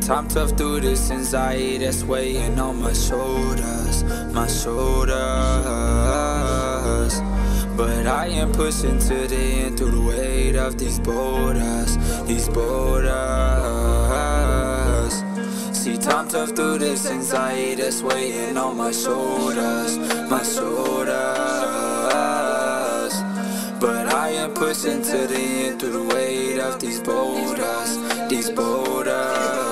Time tough through this anxiety that's weighing on my shoulders, my shoulders. But I am pushing to the end through the weight of these boulders, these boulders. See, time tough through this anxiety that's weighing on my shoulders, my shoulders. But I am pushing to the end through the weight of these boulders, these boulders.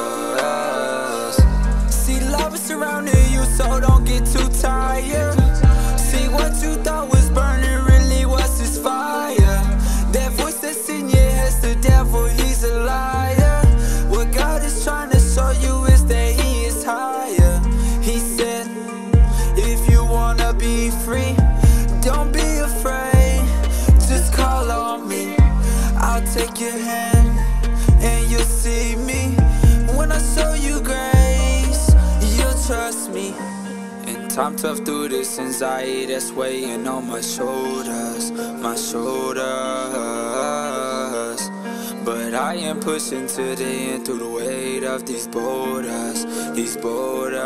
See, love is surrounding you, so don't get too tired. See, what you thought was burning really was this fire. That voice that's in your head's the devil, he's a liar. What God is trying to show you is that he is higher. He said, if you wanna be free, don't be afraid, just call on me. I'll take your hand and you'll see me. When I show you grace, you'll trust me. And time tough through this anxiety that's weighing on my shoulders, my shoulders. But I am pushing to the end through the weight of these boulders, these boulders.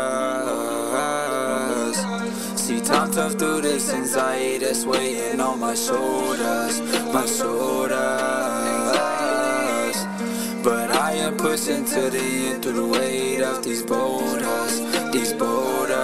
See, time tough through this anxiety that's weighing on my shoulders, my shoulders. But I am pushing to the end through the weight of these boulders, these boulders.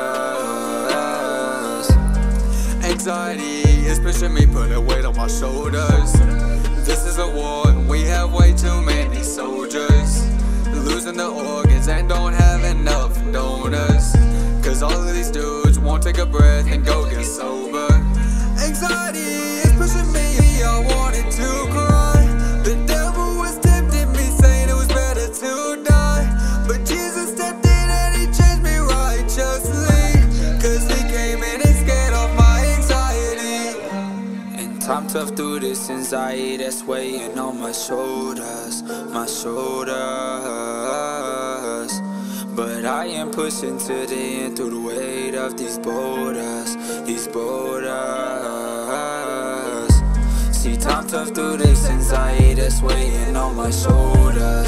Anxiety is pushing me, put a weight on my shoulders. This is a war, and we have way too many soldiers, losing their organs and don't have enough donors. Cause all of these dudes won't take a breath and go get sober. Anxiety is pushing me, I wanted to cry. The devil was tempting me, saying it was better to die. But Jesus stepped in and he changed me righteously. Cause he came in and scared off my anxiety. And time tough through this anxiety that's weighing on my shoulders, my shoulders. But I am pushing to the end through the weight of these boulders, these boulders. See, time tough through this anxiety that's weighing on my shoulders.